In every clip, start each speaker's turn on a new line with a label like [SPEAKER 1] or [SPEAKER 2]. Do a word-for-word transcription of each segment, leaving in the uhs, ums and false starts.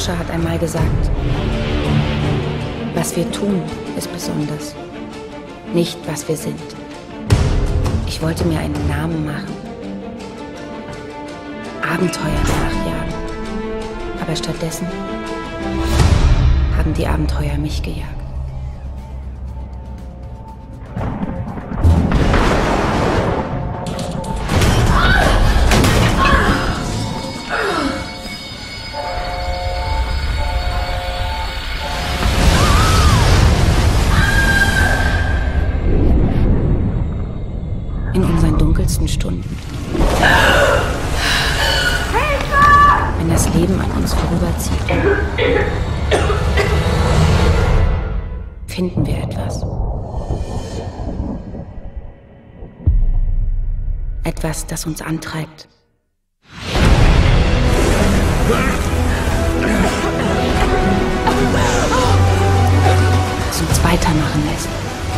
[SPEAKER 1] Forscher hat einmal gesagt, was wir tun, ist besonders, nicht was wir sind. Ich wollte mir einen Namen machen, Abenteuer nachjagen, aber stattdessen haben die Abenteuer mich gejagt. In unseren dunkelsten Stunden. Wenn das Leben an uns vorüberzieht, finden wir etwas. Etwas, das uns antreibt. Das uns weitermachen lässt.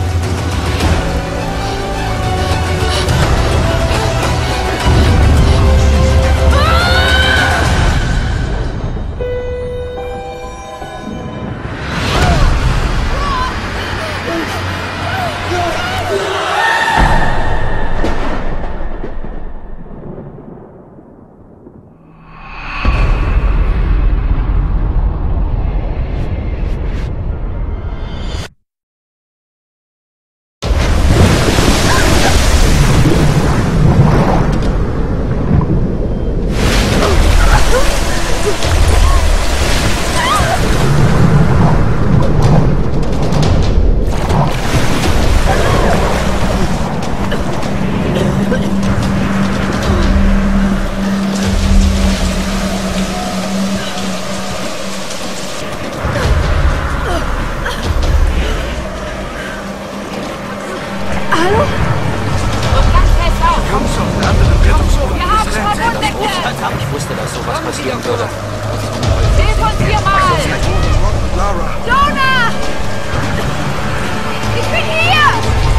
[SPEAKER 2] Ich wusste, dass sowas passieren würde.
[SPEAKER 3] Hilf uns hier mal! Jonah! Ich bin hier!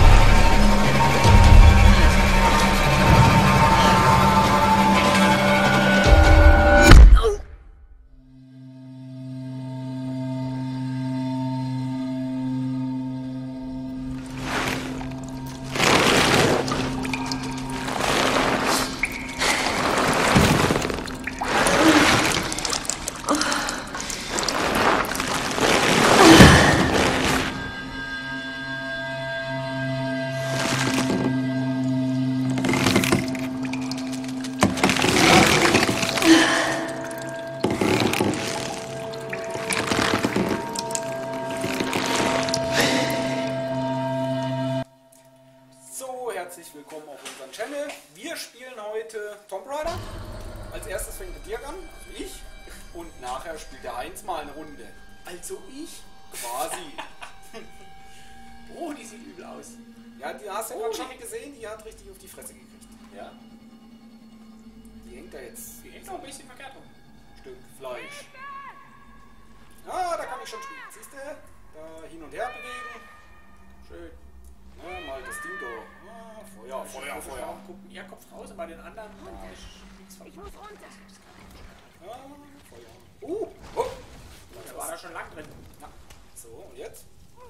[SPEAKER 4] Herzlich willkommen auf unserem Channel. Wir spielen heute Tomb Raider. Als erstes fängt der Dirk an, also ich. Und nachher spielt der Heinz mal eine Runde. Also ich? Quasi.
[SPEAKER 5] Oh, die sieht übel aus.
[SPEAKER 4] Ja, die hast du
[SPEAKER 5] Oh,
[SPEAKER 4] gerade schon gesehen, die hat richtig auf die Fresse gekriegt.
[SPEAKER 5] Ja.
[SPEAKER 4] Die hängt da jetzt.
[SPEAKER 5] Die hängt auch ein bisschen verkehrt rum.
[SPEAKER 4] Stück Fleisch. Ah, da kann ich schon spielen. Siehst du? Da hin und her bewegen. Schön. Na, mal das Ding da. Ah, Feuer, Feuer, Feuer.
[SPEAKER 5] Auch gucken, ihr Kopf raus und bei den anderen. Da ist nichts von.
[SPEAKER 3] Ich muss runter.
[SPEAKER 4] Ah, Feuer. Uh, oh.
[SPEAKER 5] Da war da schon lang drin.
[SPEAKER 4] Ja. So, und jetzt?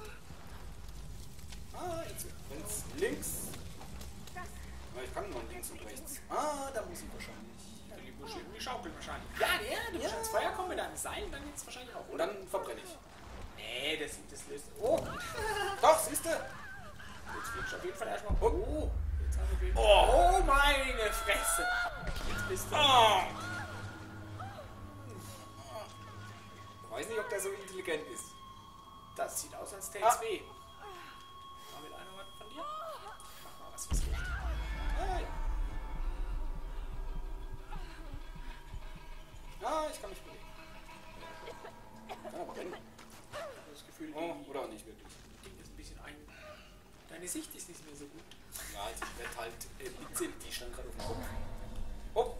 [SPEAKER 4] Ah, jetzt rechts, links. Ja, ich kann nur links und rechts. Ah, da muss ich wahrscheinlich.
[SPEAKER 5] Ja, die Busche irgendwie schaukeln wahrscheinlich. Ja, der, du musst
[SPEAKER 4] Ja.
[SPEAKER 5] ans Feuer kommen mit einem Seil, dann geht's wahrscheinlich auch.
[SPEAKER 4] Und dann verbrenne ich.
[SPEAKER 5] Nee, das, das löst. Oh!
[SPEAKER 4] Doch, siehst du?
[SPEAKER 5] Jetzt fliegst du auf jeden Fall erstmal.
[SPEAKER 4] Oh.
[SPEAKER 5] Oh! Jetzt haben wir auf jeden Fall.
[SPEAKER 4] Oh.
[SPEAKER 5] Oh, meine Fresse! Jetzt bist du.
[SPEAKER 4] Oh. Ich weiß nicht, ob der so intelligent ist.
[SPEAKER 5] Das sieht aus, als tät's
[SPEAKER 4] Ah.
[SPEAKER 5] weh. Mal will einer was von dir? Mach mal was fürs Licht.
[SPEAKER 4] Ah, ja. Ah, ich kann mich bewegen. Kann aber rennen.
[SPEAKER 5] Das Gefühl,
[SPEAKER 4] Oh,
[SPEAKER 5] die-
[SPEAKER 4] oder auch nicht wirklich.
[SPEAKER 5] das Ding ist ein bisschen ein. Deine Sicht ist nicht mehr so gut.
[SPEAKER 4] Ja, also ich werde halt äh, blitzig, die stand gerade auf dem Kopf. Oh!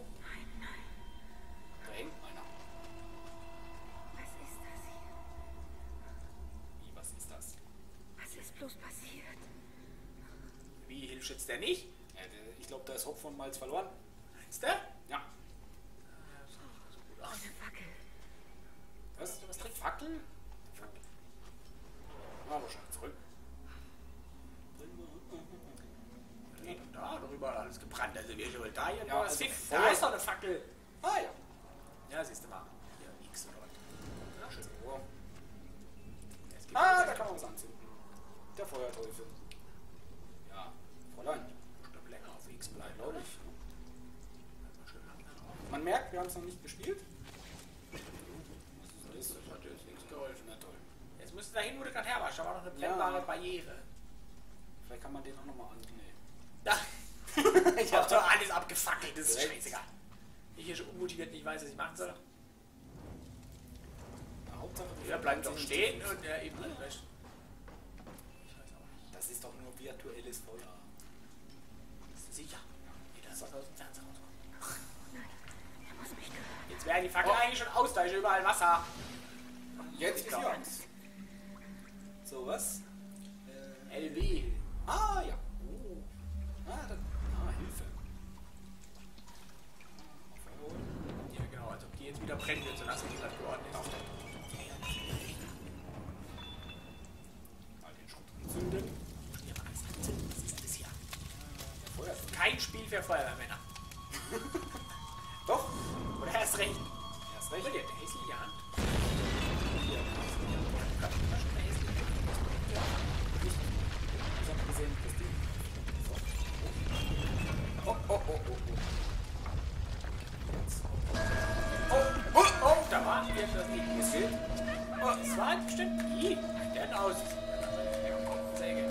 [SPEAKER 4] Da hängt einer.
[SPEAKER 3] Was ist das hier?
[SPEAKER 4] Wie, was ist das?
[SPEAKER 3] Was ist bloß passiert?
[SPEAKER 5] Wie hilft jetzt der nicht?
[SPEAKER 4] Ja, der, ich glaube, da ist Hopf und Malz verloren.
[SPEAKER 5] Meinst du?
[SPEAKER 4] Ja.
[SPEAKER 3] Oh, eine Fackel.
[SPEAKER 5] Fackel? Fackel.
[SPEAKER 4] Ah, wahrscheinlich zurück.
[SPEAKER 5] Nee, da, darüber hat alles gebrannt. Also wir schon da hier.
[SPEAKER 4] Ja,
[SPEAKER 5] Das
[SPEAKER 4] also
[SPEAKER 5] fix.
[SPEAKER 4] Feuer-
[SPEAKER 5] Da ist doch eine Fackel.
[SPEAKER 4] Ah ja.
[SPEAKER 5] Ja, siehst du mal. Hier, X oder was. Ja, schön.
[SPEAKER 4] So.
[SPEAKER 5] Es gibt
[SPEAKER 4] Ah,
[SPEAKER 5] jetzt
[SPEAKER 4] da kann man was anzünden. Der Feuerteufel. Ja, Fräulein.
[SPEAKER 5] bestimmt länger auf X bleiben,
[SPEAKER 4] Glaube
[SPEAKER 5] oder?
[SPEAKER 4] ich.
[SPEAKER 5] Mal schön lang drauf.
[SPEAKER 4] Man merkt, wir haben es noch nicht gespielt.
[SPEAKER 5] Das hat jetzt nichts geholfen.
[SPEAKER 4] Na toll.
[SPEAKER 5] Jetzt müsste da hin, wo du gerade her warst. Da war noch eine brennbare
[SPEAKER 4] Ja.
[SPEAKER 5] Barriere.
[SPEAKER 4] Vielleicht kann man den auch nochmal an. Nee.
[SPEAKER 5] Da. Ich hab doch alles abgefackelt. Das ist
[SPEAKER 4] Direkt.
[SPEAKER 5] scheißegal. Ich hier schon unmotiviert nicht weiß, was ich machen soll.
[SPEAKER 4] Na, Hauptsache,
[SPEAKER 5] Ja, bleibt doch
[SPEAKER 4] nicht
[SPEAKER 5] stehen
[SPEAKER 4] zu-
[SPEAKER 5] und ja, eben halt recht. Ich weiß auch nicht.
[SPEAKER 4] Das ist doch nur virtuelles Feuer.
[SPEAKER 5] Sicher. Nee, das ist aus dem Fernseher raus.
[SPEAKER 3] Er muss mich gehören.
[SPEAKER 5] Jetzt wäre die Fackel eigentlich schon aus, da ist überall Wasser.
[SPEAKER 4] Jetzt ist
[SPEAKER 5] Klar.
[SPEAKER 4] sie aus. So, was?
[SPEAKER 5] L W.
[SPEAKER 4] Ah, ja. Oh. Ah, da, ah Hilfe. Feuer holen.
[SPEAKER 5] Ja, genau, als ob die jetzt wieder brennen wird, so lassen die das geordnet ist.
[SPEAKER 4] Mal den Schrott anzünden.
[SPEAKER 5] Ja, aber alles anzünden, was ist das hier?
[SPEAKER 4] Der Feuerteufel.
[SPEAKER 5] Kein Spiel für Feuerwehrmänner.
[SPEAKER 4] Doch.
[SPEAKER 5] Oder erst recht.
[SPEAKER 4] Erst
[SPEAKER 5] Weil
[SPEAKER 4] recht.
[SPEAKER 5] der hat eine hässliche Hand.
[SPEAKER 4] Hier.
[SPEAKER 5] Ich hab schon eine hässliche Hand.
[SPEAKER 4] Ich hab gesehen, das Ding. So. Oh, oh, oh, oh, oh. Jetzt.
[SPEAKER 5] Oh, oh, oh, da war ein das nicht.
[SPEAKER 4] Es geht.
[SPEAKER 5] Oh, das war bestimmt die. Der hat aus. Säge.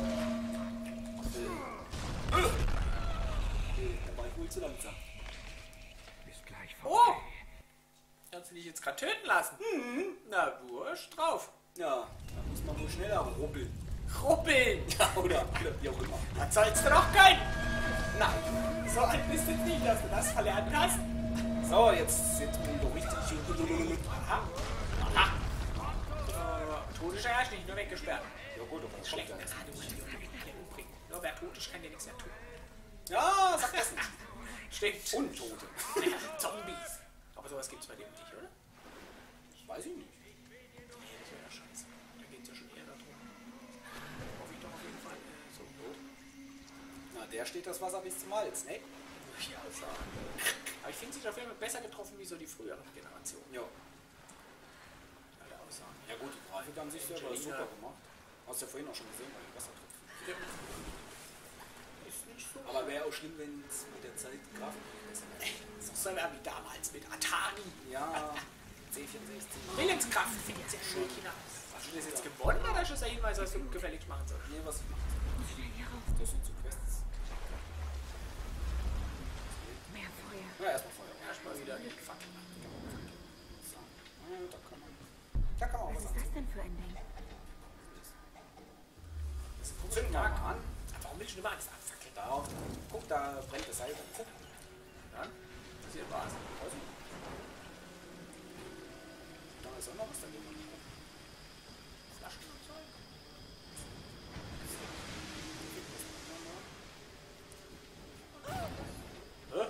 [SPEAKER 4] Okay, da war ich wohl zu langsam.
[SPEAKER 2] Bis gleich
[SPEAKER 5] Oh!
[SPEAKER 2] vorbei.
[SPEAKER 5] Kannst du dich jetzt gerade töten lassen? Mhm. Na, Wurst drauf.
[SPEAKER 4] Ja, da muss man wohl schneller rubbeln.
[SPEAKER 5] Ruppeln.
[SPEAKER 4] Ja, oder, oder wie auch immer.
[SPEAKER 5] Das sollst du doch können. Nein. So alt bist du nicht, dass du das verlernt hast.
[SPEAKER 4] So, jetzt sind wir so richtig.
[SPEAKER 5] Aha. Aha. Äh, Todescher herrscht nicht, nur weggesperrt.
[SPEAKER 4] Ja gut, aber das
[SPEAKER 5] Schlecht.
[SPEAKER 4] kommt ja
[SPEAKER 5] Ah,
[SPEAKER 4] jetzt.
[SPEAKER 5] du musst ihn umbringen. Nur wer tot ist, kann dir nichts mehr tun.
[SPEAKER 4] Ja, sag das nicht.
[SPEAKER 5] Stimmt.
[SPEAKER 4] Untote.
[SPEAKER 5] Ja, Zombies. Aber sowas gibt's bei dem nicht, oder?
[SPEAKER 4] Weiß ich nicht.
[SPEAKER 5] Nee, das wäre ja scheiße. Da geht's ja schon eher darum. Hoffe ich doch auf jeden Fall. Äh, so gut.
[SPEAKER 4] Na, der steht das Wasser bis zum Hals, ne?
[SPEAKER 5] Ja, sagen. Aber ich finde sich auf jeden Fall besser getroffen wie so die früheren Generationen.
[SPEAKER 4] Ja.
[SPEAKER 5] Alle Aussagen.
[SPEAKER 4] Ja gut, die Grafik an sich selber ist
[SPEAKER 5] Angelina.
[SPEAKER 4] super gemacht. Hast du ja vorhin auch schon gesehen, bei den Wassertropfen.
[SPEAKER 5] Ist nicht so.
[SPEAKER 4] Aber wäre auch schlimm, wenn es mit der Zeit die Grafik besser wäre.
[SPEAKER 5] Das ist so wie damals mit Atari.
[SPEAKER 4] Ja, C vierundsechzig.
[SPEAKER 5] Willenskraft findet sehr schön hinaus. Hast du das jetzt gewonnen oder ist das ein Hinweis, was du gefälligst machen sollst?
[SPEAKER 4] Nee, was ich mache.
[SPEAKER 3] Schnell hier rauf.
[SPEAKER 4] Das sind so Quests.
[SPEAKER 3] Mehr Feuer.
[SPEAKER 4] Ja, erstmal Feuer.
[SPEAKER 5] Erstmal wieder die Fackel.
[SPEAKER 4] So. Ja, da kann man. Da kann man auch
[SPEAKER 3] Was
[SPEAKER 4] was
[SPEAKER 3] ist das
[SPEAKER 4] anziehen.
[SPEAKER 3] denn für ein Ding?
[SPEAKER 4] Zünden wir mal an.
[SPEAKER 5] Warum willst du immer alles abfackeln?
[SPEAKER 4] Da, guck, da brennt das Seil. Guck.
[SPEAKER 5] Dann passiert was.
[SPEAKER 4] Weiß ich. Da ist auch noch was dagegen.
[SPEAKER 5] Flaschen und so. Hä?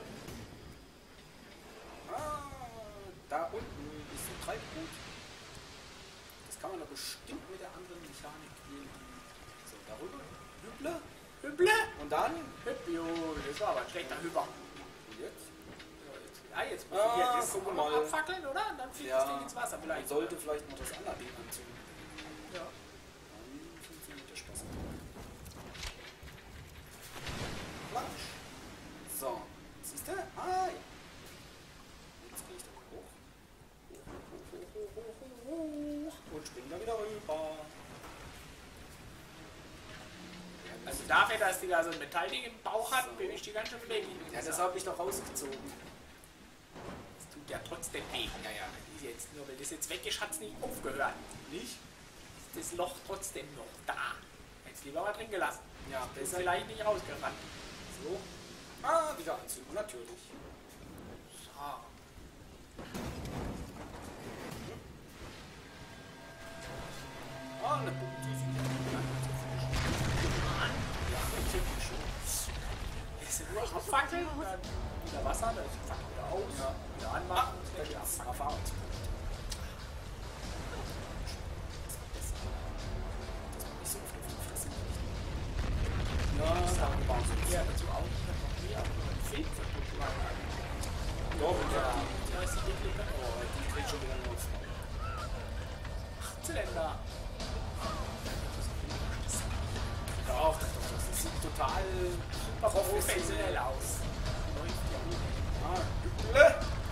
[SPEAKER 4] Ah, da unten ist ein Treibgut. Das kann man doch bestimmt mit der anderen Mechanik irgendwie. So, darüber. Hüble.
[SPEAKER 5] Hüble?
[SPEAKER 4] Und dann.
[SPEAKER 5] Hüppio, das war aber ein schlechter Hüber.
[SPEAKER 4] Und jetzt?
[SPEAKER 5] Ja, jetzt muss
[SPEAKER 4] Ah,
[SPEAKER 5] ich jetzt
[SPEAKER 4] guck
[SPEAKER 5] auch
[SPEAKER 4] mal.
[SPEAKER 5] noch abfackeln, oder? Und dann fliegt das Ding ins Wasser
[SPEAKER 4] Man
[SPEAKER 5] vielleicht.
[SPEAKER 4] sollte vielleicht noch das andere Ding anzünden.
[SPEAKER 5] Ja.
[SPEAKER 4] Dann funktioniert der Spaß. Klatsch. So, siehst du? Ah, ja. Jetzt gehe ich da hoch. Hoch, hoch, hoch, hoch, hoch, hoch. Und springe da wieder rüber.
[SPEAKER 5] Also dafür, dass die da so ein Metallding im Bauch hat, bin ich die ganz schön beweglich.
[SPEAKER 4] Ja, das habe ich doch rausgezogen.
[SPEAKER 5] Das tut ja trotzdem weh. Ja, ja. Das ist jetzt nur, weil das jetzt weg ist, hat es nicht aufgehört.
[SPEAKER 4] Nicht?
[SPEAKER 5] Ist das Loch trotzdem noch da. Hättest lieber mal drin gelassen.
[SPEAKER 4] Ja,
[SPEAKER 5] Das ist
[SPEAKER 4] besser.
[SPEAKER 5] vielleicht nicht rausgerannt.
[SPEAKER 4] So. Ah, wieder anzünden, natürlich.
[SPEAKER 5] So.
[SPEAKER 4] Ah, eine Punkte.
[SPEAKER 5] Das sind nur abfackeln, dann wieder Wasser, dann ist die Fackel wieder aus,
[SPEAKER 4] Ja.
[SPEAKER 5] wieder anmachen,
[SPEAKER 4] Da
[SPEAKER 5] dann wieder
[SPEAKER 4] gibt's
[SPEAKER 5] abfackeln.
[SPEAKER 4] Erfahrungspunkte.
[SPEAKER 5] Zylinder.
[SPEAKER 4] Doch, doch, das sieht total
[SPEAKER 5] Professionell aus.
[SPEAKER 4] Ah, Hüble.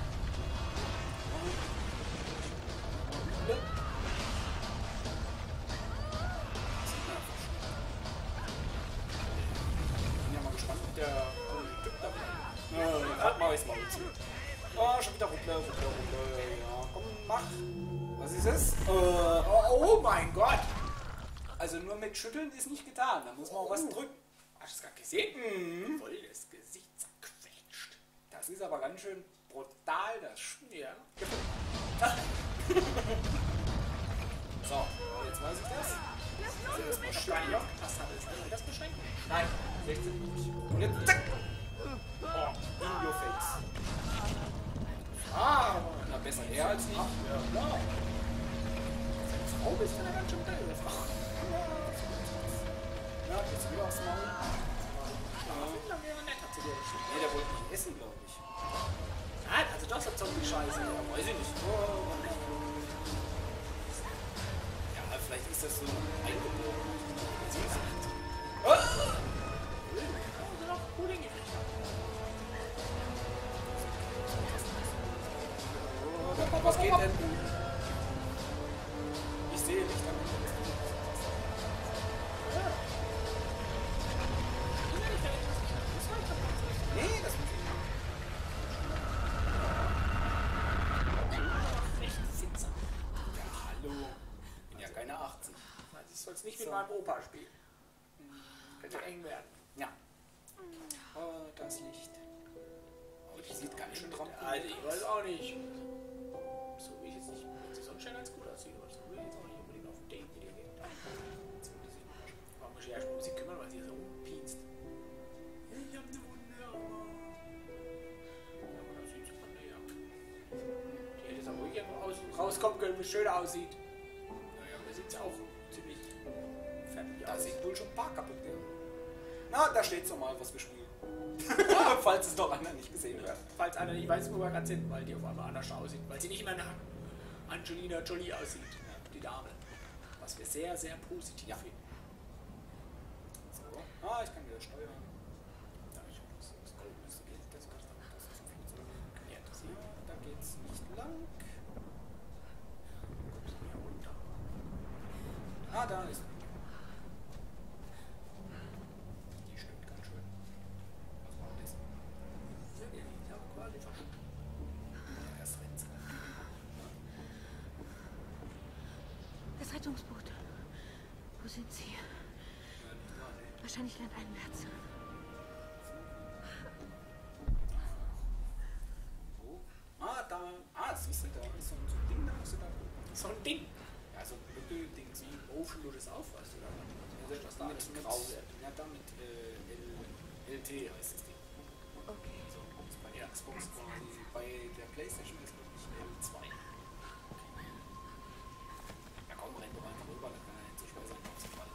[SPEAKER 4] Ich bin ja mal gespannt, ob der Typ da bleibt. Ja, mach ich's mal zu. Oh, schon wieder Ruckler, Ruckler, Ruckler. Ja, komm, mach. Was ist es? Äh,
[SPEAKER 5] Oh, oh mein Gott!
[SPEAKER 4] also nur mit Schütteln ist nicht getan. Da muss man auch was drücken.
[SPEAKER 5] Hast du das gerade gesehen?
[SPEAKER 4] Mhm.
[SPEAKER 5] Voll das Gesicht zerquetscht.
[SPEAKER 4] Das ist aber ganz schön brutal, das Sch
[SPEAKER 5] Ja.
[SPEAKER 4] So, jetzt weiß ich das.
[SPEAKER 5] Ich hab gar nicht aufgepasst, habe das, das beschränkt.
[SPEAKER 4] Nein, sechzehn durch. Und jetzt zack! Oh, in your face. Ah, na besser er als ich.
[SPEAKER 5] Ja, klar. Seine Frau bist du eine ganz schön geile Frau.
[SPEAKER 4] Ja, jetzt wieder aufs Maul.
[SPEAKER 5] Schlafen, dann wäre netter zu dir.
[SPEAKER 4] Nee, der wollte nicht essen, glaube ich.
[SPEAKER 5] Nein, also das ist Zombie-Scheiße.
[SPEAKER 4] Ja, weiß ich nicht. Oh. Ja, vielleicht ist das so eingeboren. Oh.
[SPEAKER 5] Also noch cool hingekriegt.
[SPEAKER 4] Was geht denn? Ich sehe nicht damit. Nee, das muss ich
[SPEAKER 5] Recht sitzer.
[SPEAKER 4] Ja, hallo. Bin ja keine achtzig.
[SPEAKER 5] Also ich soll es nicht mit
[SPEAKER 4] So.
[SPEAKER 5] meinem Opa spielen. Könnte eng werden.
[SPEAKER 4] Ja. Oh, das Licht. Oh, die sieht ganz schön trocken.
[SPEAKER 5] Also ich weiß auch nicht. So wie ich jetzt nicht, wenn sie Sonnenschein ganz gut aussieht, aber so will ich jetzt auch nicht unbedingt auf den Video gehen. Warum muss ich erst um sie kümmern, weil sie so rumpienst? Ich hab eine Wunde, aber... Ja, aber das sieht super näher. Die hätte es auch ruhig irgendwo aus rauskommen können, wie es schön aussieht. Naja, aber sieht es auch ziemlich fertig
[SPEAKER 4] Da
[SPEAKER 5] aus.
[SPEAKER 4] sieht wohl schon ein paar kaputt gegangen. Na, da steht's nochmal, was wir spielen. Falls es noch einer nicht gesehen hat.
[SPEAKER 5] Falls einer nicht weiß, wo wir gerade sind, weil die auf einmal anders aussieht. Weil sie nicht immer nach Angelina Jolie aussieht, die Dame. Was wir sehr, sehr positiv
[SPEAKER 4] Ja.
[SPEAKER 5] finden.
[SPEAKER 4] So. Ah, ich kann wieder steuern. Ja, ich hab das, das Gold müsste gehen. Das geht dann. Das ist ein Flugzeug.
[SPEAKER 5] Ja, das sieht
[SPEAKER 4] Ja, da geht's nicht lang.
[SPEAKER 5] mir runter.
[SPEAKER 4] Ah, da ist. Die stimmt ganz schön. Was war das?
[SPEAKER 5] Ich habe quasi verschwunden.
[SPEAKER 4] Ja, erst rennt's.
[SPEAKER 3] Das Rettungsboot. Wo sind sie?
[SPEAKER 4] Ja, nicht da, ne?
[SPEAKER 3] Wahrscheinlich landeinwärts.
[SPEAKER 4] Wo? Ah, da. Ah, siehst du, da ist so ein, so ein Ding, da musst du da.
[SPEAKER 5] So ein Ding.
[SPEAKER 4] Ja, so ein Bügel-Ding. So ein
[SPEAKER 5] Ofen du das auf, weißt du, oder was?
[SPEAKER 4] Ja,
[SPEAKER 5] Das da alles grau wird.
[SPEAKER 4] Ja, damit äh, L- L T heißt das Ding.
[SPEAKER 3] Okay.
[SPEAKER 4] So, ist bei der Xbox quasi. Bei der Playstation ist wirklich L zwei. Ja komm, renn doch einfach rüber, das kann ja nicht so schwer sein, aufzufallen.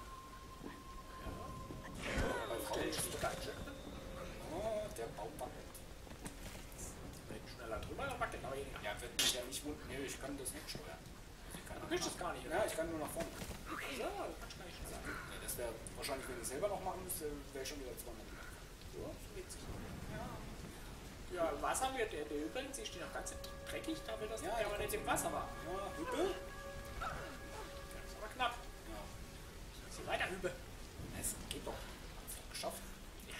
[SPEAKER 4] Ja. Bei Frauen
[SPEAKER 5] Stell dich ganz schön.
[SPEAKER 4] oh, der baut dann nicht.
[SPEAKER 5] Wenn schneller drüber, dann macht der noch weniger.
[SPEAKER 4] Ja, wird mich ja nicht wundern. Nee, ich kann das nicht steuern. Ich kann
[SPEAKER 5] Du kriegst das gar nicht,
[SPEAKER 4] Ja, ich kann nur nach vorne.
[SPEAKER 5] Ja, du kannst gar nicht schneller.
[SPEAKER 4] Ja, das wäre wahrscheinlich, wenn ich selber noch machen müsste, wäre ich schon wieder zweimal gemacht.
[SPEAKER 5] Ja, so geht's sich. Ja, im Wasser wird der, der übrigens, sie steht noch ganz dreckig, dafür, dass
[SPEAKER 4] Ja,
[SPEAKER 5] der aber
[SPEAKER 4] die
[SPEAKER 5] nicht im Wasser war.
[SPEAKER 4] Ja, Hüppe?
[SPEAKER 5] Das ist aber knapp.
[SPEAKER 4] Ja.
[SPEAKER 5] So weiter, Hübe.
[SPEAKER 4] Es geht doch. Hab's doch geschafft.
[SPEAKER 5] Ja.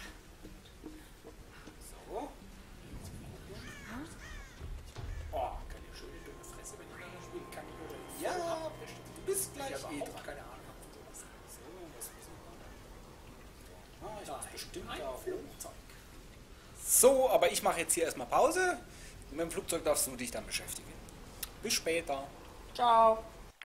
[SPEAKER 4] So.
[SPEAKER 5] Oh, keine schöne dünne Fresse, wenn ich noch spielen kann. Ich würde
[SPEAKER 4] Ja,
[SPEAKER 5] voll
[SPEAKER 4] du bist gleich
[SPEAKER 5] ich habe
[SPEAKER 4] eh
[SPEAKER 5] überhaupt
[SPEAKER 4] dran.
[SPEAKER 5] keine Ahnung von sowas.
[SPEAKER 4] So, was müssen wir machen? Ah, ich
[SPEAKER 5] Da
[SPEAKER 4] muss bestimmt
[SPEAKER 5] ein
[SPEAKER 4] da hoch.
[SPEAKER 5] Flugzeug.
[SPEAKER 4] So, aber ich mache jetzt hier erstmal Pause. Und mit dem Flugzeug darfst du dich dann beschäftigen. Bis später.
[SPEAKER 5] Ciao.